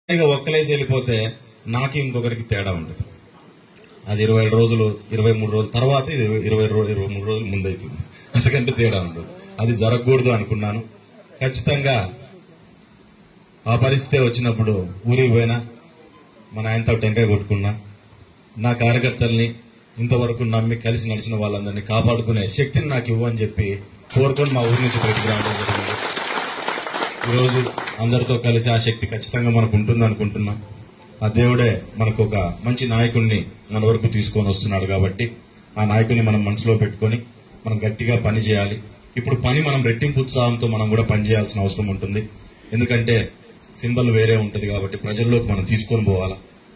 ఒక్కలేసి వెళ్ళిపోతే నాకు ఇంకొకరికి తేడా ఉండదు. అది 20 రోజులు 23 రోజుల తర్వాత ఇది 23 రోజులు ముందైతుంది, అంతకంటే తేడా ఉండదు. అది జరగకూడదు అనుకున్నాను. ఖచ్చితంగా ఆ పరిస్థితి వచ్చినప్పుడు ఊరికి పోయినా మా నాయనతో టెంకాయ కొట్టుకున్నా, నా కార్యకర్తల్ని ఇంతవరకు నమ్మి కలిసి నడిచిన వాళ్ళందరినీ కాపాడుకునే శక్తిని నాకు ఇవ్వని చెప్పి కోరుకొని మా ఊరి నుంచి బయటికి రావడం జరిగింది. ఈరోజు అందరితో కలిసి ఆ శక్తి ఖచ్చితంగా మనకు ఉంటుంది అనుకుంటున్నాం. ఆ దేవుడే మనకు ఒక మంచి నాయకుడిని మన వరకు తీసుకొని వస్తున్నాడు కాబట్టి ఆ నాయకుడిని మనం మనసులో పెట్టుకొని మనం గట్టిగా పని చేయాలి. ఇప్పుడు పని మనం రెట్టింపు ఉత్సాహంతో మనం కూడా పని చేయాల్సిన అవసరం ఉంటుంది. ఎందుకంటే సింబల్ వేరే ఉంటుంది కాబట్టి ప్రజల్లోకి మనం తీసుకొని పోవాలా,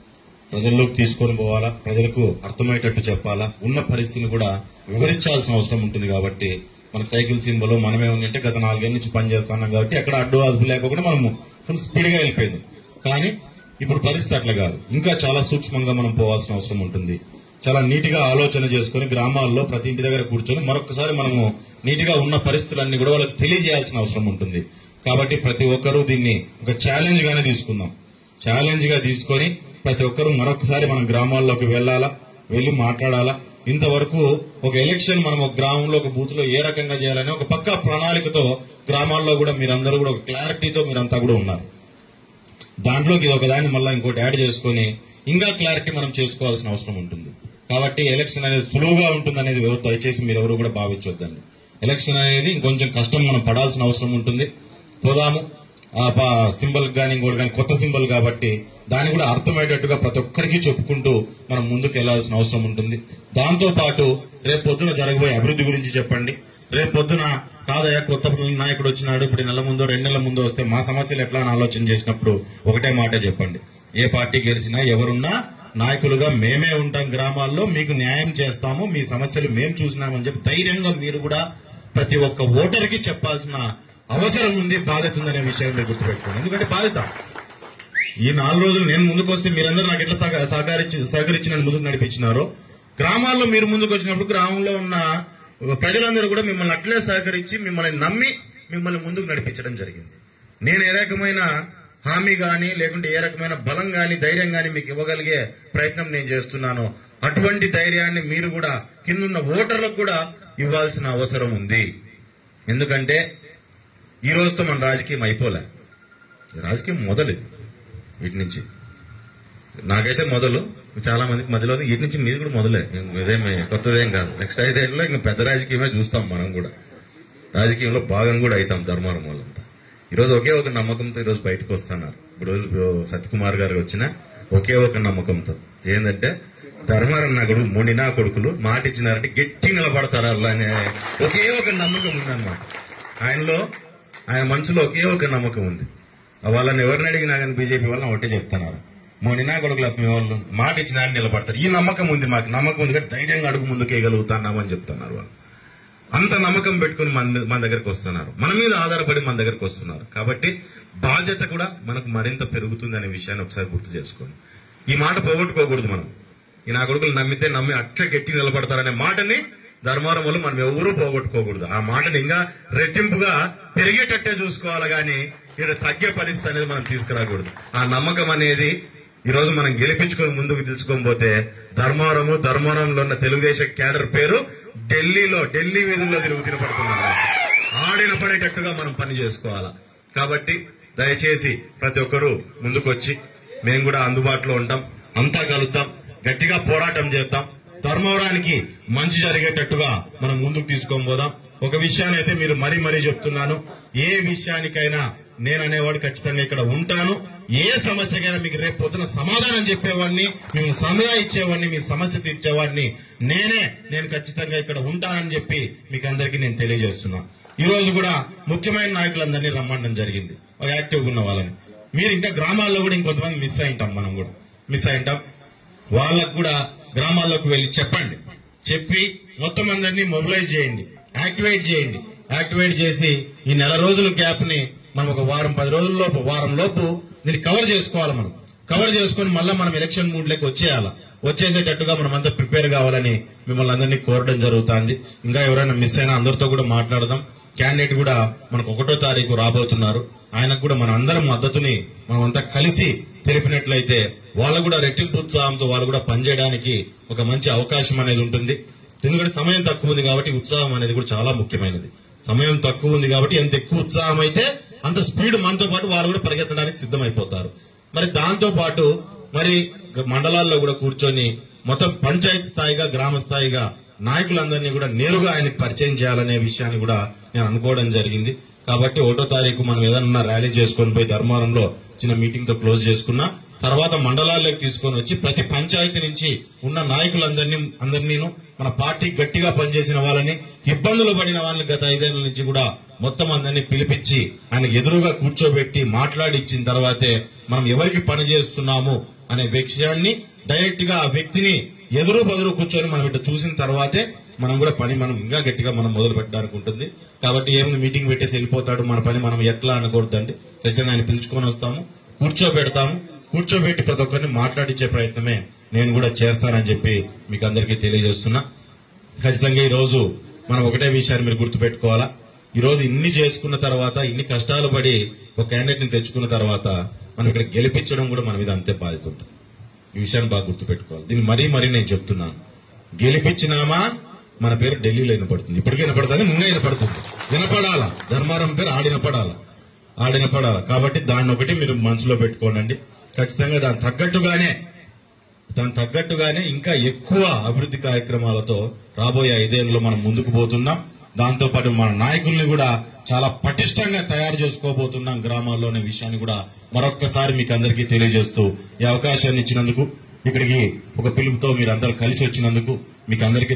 ప్రజలకు అర్థమయ్యేటట్టు చెప్పాలా, ఉన్న పరిస్థితిని కూడా వివరించాల్సిన అవసరం ఉంటుంది. కాబట్టి మన సైకిల్ సింబల్ మనమే ఉందంటే గత 4 ఏళ్ల నుంచి పనిచేస్తున్నాం కాబట్టి ఎక్కడ అడ్డు అదుపు లేకుండా మనము స్పీడ్గా వెళ్ళిపోయింది. కానీ ఇప్పుడు పరిస్థితి అట్లా కాదు, ఇంకా చాలా సూక్ష్మంగా మనం పోవాల్సిన అవసరం ఉంటుంది. చాలా నీటిగా ఆలోచన చేసుకుని గ్రామాల్లో ప్రతి ఇంటి దగ్గర కూర్చొని మరొకసారి మనము నీటిగా ఉన్న పరిస్థితులన్నీ కూడా వాళ్ళకి తెలియజేయాల్సిన అవసరం ఉంటుంది. కాబట్టి ప్రతి ఒక్కరూ దీన్ని ఒక ఛాలెంజ్ గానే తీసుకుందాం. ఛాలెంజ్ గా తీసుకొని ప్రతి ఒక్కరూ మరొకసారి మనం గ్రామాల్లోకి వెళ్లి మాట్లాడాలా. ఇంతవరకు ఒక ఎలక్షన్ మనం ఒక గ్రామంలో ఒక బూత్ లో ఏ రకంగా చేయాలని ఒక పక్కా ప్రణాళికతో గ్రామాల్లో కూడా మీరందరూ కూడా ఒక క్లారిటీతో మీరంతా కూడా ఉన్నారు. దాంట్లోకి ఇది ఒకదాన్ని మళ్ళీ ఇంకోటి యాడ్ చేసుకుని ఇంకా క్లారిటీ మనం చేసుకోవాల్సిన అవసరం ఉంటుంది. కాబట్టి ఎలక్షన్ అనేది సులువుగా ఉంటుంది అనేది దయచేసి మీరెవరు కూడా భావించొద్దండి. ఎలక్షన్ అనేది ఇంకొంచెం కష్టం మనం పడాల్సిన అవసరం ఉంటుంది. పోదాము, సింబల్ కానీ ఇంకోటి కానీ కొత్త సింబల్ కాబట్టి దాన్ని కూడా అర్థమయ్యేటట్టుగా ప్రతి ఒక్కరికి చెప్పుకుంటూ మనం ముందుకు వెళ్లాల్సిన అవసరం ఉంటుంది. దాంతో పాటు రేపు పొద్దున జరగబోయే అభివృద్ధి గురించి చెప్పండి. రేపు పొద్దున కాదయ్యా కొత్త నాయకుడు వచ్చినాడు, ఇప్పుడు 1 నెల ముందో 2 నెలల ముందో వస్తే మా సమస్యలు ఎట్లా అని ఆలోచన చేసినప్పుడు ఒకటే మాటే చెప్పండి, ఏ పార్టీ గెలిచినా ఎవరున్నా నాయకులుగా మేమే ఉంటాం, గ్రామాల్లో మీకు న్యాయం చేస్తాము, మీ సమస్యలు మేము చూసినామని చెప్పి ధైర్యంగా మీరు కూడా ప్రతి ఒక్క ఓటర్కి చెప్పాల్సిన అవసరం ఉంది, బాధ్యత ఉందనే విషయాన్ని మీరు గుర్తుపెట్టుకోండి. ఎందుకంటే బాధ్యత ఈ 4 రోజులు నేను ముందుకు వస్తే మీరందరూ నాకు ఎట్లా సహకరించి నన్ను ముందుకు నడిపించినారో, గ్రామాల్లో మీరు ముందుకు వచ్చినప్పుడు గ్రామంలో ఉన్న ప్రజలందరూ కూడా మిమ్మల్ని అట్లే సహకరించి మిమ్మల్ని నమ్మి మిమ్మల్ని ముందుకు నడిపించడం జరిగింది. నేను ఏ రకమైన హామీ గాని లేకుంటే ఏ రకమైన బలం గాని ధైర్యం గాని మీకు ఇవ్వగలిగే ప్రయత్నం నేను చేస్తున్నాను. అటువంటి ధైర్యాన్ని మీరు కూడా కిందున్న ఓటర్లకు కూడా ఇవ్వాల్సిన అవసరం ఉంది. ఎందుకంటే ఈ రోజుతో మన రాజకీయం అయిపోలే, రాజకీయం మొదలు వీటి నుంచి. నాకైతే మొదలు, చాలా మందికి మధ్యలో వీటి నుంచి మీది కూడా మొదలే, ఇదేమే కొత్తదేం కాదు. నెక్స్ట్ 5 ఏళ్ళలో ఇంకా పెద్ద రాజకీయమే చూస్తాం. మనం కూడా రాజకీయంలో భాగం కూడా అవుతాం ధర్మారం వాళ్ళంతా. ఈరోజు ఒకే ఒక నమ్మకంతో ఈరోజు బయటకు వస్తున్నారు. ఈరోజు సత్యకుమార్ గారు వచ్చిన ఒకే ఒక నమ్మకంతో ఏంటంటే ధర్మారం నా కొడుకు మొండినా కొడుకులు మాట ఇచ్చినారంటే గట్టి నిలబడతారు అలా అనే ఒకే ఒక నమ్మకం ఉందన్నమాట. ఆయన మనసులో ఒకే ఒక నమ్మకం ఉంది. వాళ్ళని ఎవరిని అడిగినా కానీ బీజేపీ వాళ్ళని ఒకటే చెప్తున్నారు, మొండినా కొడుకులు మీ వాళ్ళు మాట ఇచ్చినారని నిలబడతారు. ఈ నమ్మకం ఉంది, మాకు నమ్మకం ఉంది కాబట్టి ధైర్యంగా అడుగు ముందుకేయగలుగుతున్నామని చెప్తున్నారు వాళ్ళు. అంత నమ్మకం పెట్టుకుని మన దగ్గరకు వస్తున్నారు, మన మీద ఆధారపడి మన దగ్గరకు వస్తున్నారు. కాబట్టి బాధ్యత కూడా మనకు మరింత పెరుగుతుంది అనే విషయాన్ని ఒకసారి గుర్తు చేసుకోండి. ఈ మాట పోగొట్టుకోకూడదు. మనం ఈ నా కొడుకులు నమ్మి అట్లా గట్టి నిలబడతారనే మాటని ధర్మారం వల్ల మనం ఎవరూ పోగొట్టుకోకూడదు. ఆ మాటని ఇంకా రెట్టింపుగా పెరిగేటట్టే చూసుకోవాలి కానీ ఇక్కడ తగ్గే పరిస్థితి అనేది మనం తీసుకురాకూడదు. ఆ నమ్మకం అనేది ఈ రోజు మనం గెలిపించుకొని ముందుకు తీసుకోకపోతే ధర్మారంలో ఉన్న తెలుగుదేశం క్యాడర్ పేరు ఢిల్లీ వీధుల్లో తిరుగుతున్న పడుతున్నారు. ఆడిన పడేటట్టుగా మనం పని చేసుకోవాలా. కాబట్టి దయచేసి ప్రతి ఒక్కరూ ముందుకొచ్చి మేము కూడా అందుబాటులో ఉంటాం, అంతా కలుద్దాం, గట్టిగా పోరాటం చేద్దాం, ధర్మవరానికి మంచి జరిగేటట్టుగా మనం ముందుకు తీసుకొని పోదాం. ఒక విషయాన్ని అయితే మీరు మరీ చెప్తున్నాను, ఏ విషయానికైనా నేను అనేవాడు ఖచ్చితంగా ఇక్కడ ఉంటాను. ఏ సమస్యకైనా మీకు రేపు పొద్దున సమాధానం చెప్పేవాడిని, మేము సలహా ఇచ్చేవాడిని, మీ సమస్య తీర్చేవాడిని నేను ఖచ్చితంగా ఇక్కడ ఉంటానని చెప్పి మీకు అందరికీ నేను తెలియజేస్తున్నాను. ఈ రోజు కూడా ముఖ్యమైన నాయకులందరినీ రమ్మడం జరిగింది, ఒక యాక్టివ్గా ఉన్న వాళ్ళని. మీరు ఇంకా గ్రామాల్లో కూడా ఇంకొంతమంది మిస్ అయింటాం, మనం కూడా మిస్ అయింటాం. వాళ్ళకు కూడా గ్రామాల్లోకి వెళ్లి చెప్పి మొత్తం అందరినీ మొబిలైజ్ చేయండి, యాక్టివేట్ చేసి ఈ 1 నెల రోజుల గ్యాప్ ని మనం ఒక వారం లోపు దీన్ని కవర్ చేసుకోవాలి. మనం కవర్ చేసుకుని మళ్ళీ మనం ఎలక్షన్ మూడ్ లెక్క వచ్చేసేటట్టుగా మనం అంతా ప్రిపేర్ కావాలని మిమ్మల్ని అందరినీ కోరడం జరుగుతుంది. ఇంకా ఎవరైనా మిస్ అయినా అందరితో కూడా మాట్లాడదాం. క్యాండిడేట్ కూడా మనకు 1వ తారీఖు రాబోతున్నారు. ఆయనకు కూడా మన అందరం మద్దతుని మనం అంతా కలిసి తెలిపినట్లయితే వాళ్ళు కూడా రెట్టింపు ఉత్సాహంతో వాళ్ళు కూడా పనిచేయడానికి ఒక మంచి అవకాశం అనేది ఉంటుంది. ఎందుకంటే సమయం తక్కువ ఉంది కాబట్టి ఉత్సాహం అనేది కూడా చాలా ముఖ్యమైనది. సమయం తక్కువ ఉంది కాబట్టి ఎంత ఎక్కువ ఉత్సాహం అయితే అంత స్పీడ్ మనతో పాటు వాళ్ళు కూడా పరిగెత్తడానికి సిద్ధమైపోతారు. మరి దాంతో పాటు మరి మండలాల్లో కూడా కూర్చొని మొత్తం పంచాయతీ స్థాయిగా గ్రామ స్థాయిగా నాయకులందరినీ కూడా నేరుగా ఆయనకు పరిచయం చేయాలనే విషయాన్ని కూడా నేను అనుకోవడం జరిగింది. కాబట్టి 1వ తారీఖు మనం ఏదన్నా ర్యాలీ చేసుకొని పోయి ధర్మవరంలో చిన్న మీటింగ్ తో క్లోజ్ చేసుకున్నా తర్వాత మండలాల్లోకి తీసుకొని వచ్చి ప్రతి పంచాయతీ నుంచి ఉన్న నాయకులందరినీ మన పార్టీ గట్టిగా పనిచేసిన వాళ్ళని, ఇబ్బందులు పడిన వాళ్ళని గత 5 ఏళ్ల నుంచి కూడా మొత్తం అందరినీ పిలిపించి ఆయనకు ఎదురుగా కూర్చోబెట్టి మాట్లాడి ఇచ్చిన తర్వాతే మనం ఎవరికి పని చేస్తున్నాము అనే విషయాన్ని డైరెక్ట్ గా ఆ వ్యక్తిని ఎదురు బదురు కూర్చొని మనం ఇట్లా చూసిన తర్వాతే మనం కూడా పని మనం ఇంకా గట్టిగా మనం మొదలు పెట్టడానికి ఉంటుంది. కాబట్టి ఏముంది మీటింగ్ పెట్టేసి వెళ్ళిపోతాడు, మన పని మనం ఎట్లా అనకూడదండి. ఖచ్చితంగా ఆయన పిలుచుకొని వస్తాము, కూర్చోబెట్టి ప్రతి ఒక్కరిని మాట్లాడించే ప్రయత్నమే నేను కూడా చేస్తానని చెప్పి మీకు అందరికీ తెలియజేస్తున్నా. ఖచ్చితంగా ఈ రోజు మనం ఒకటే విషయాన్ని మీరు గుర్తుపెట్టుకోవాలా. ఈ రోజు ఇన్ని చేసుకున్న తర్వాత, ఇన్ని కష్టాలు పడి ఒక క్యాండిడేట్ ని తెచ్చుకున్న తర్వాత మనం ఇక్కడ గెలిపించడం కూడా మన మీద అంతే బాధ్యత ఉంటుంది. ఈ విషయాన్ని బాగా గుర్తుపెట్టుకోవాలి. దీన్ని మరీ నేను చెప్తున్నాను. గెలిపించినామా మన పేరు ఢిల్లీలో వినపడుతుంది, ఇప్పటికీ వినపడుతుంది, ముందే వినపడుతుంది. వినపడాలా, ధర్మారం పేరు ఆడినపడాలా. కాబట్టి దాన్ని ఒకటి మీరు మనసులో పెట్టుకోండి. ఖచ్చితంగా దాని తగ్గట్టుగానే ఇంకా ఎక్కువ అభివృద్ధి కార్యక్రమాలతో రాబోయే 5 ఏళ్లలో మనం ముందుకు పోతున్నాం. దాంతో పాటు మన నాయకుల్ని కూడా చాలా పటిష్టంగా తయారు చేసుకోబోతున్నాం గ్రామాల్లోనే విషయాన్ని కూడా మరొక్కసారి మీకు అందరికీ తెలియజేస్తూ ఈ అవకాశాన్ని ఇచ్చినందుకు, ఇక్కడికి ఒక పిలుపుతో మీరందరూ కలిసి వచ్చినందుకు మీకు అందరికీ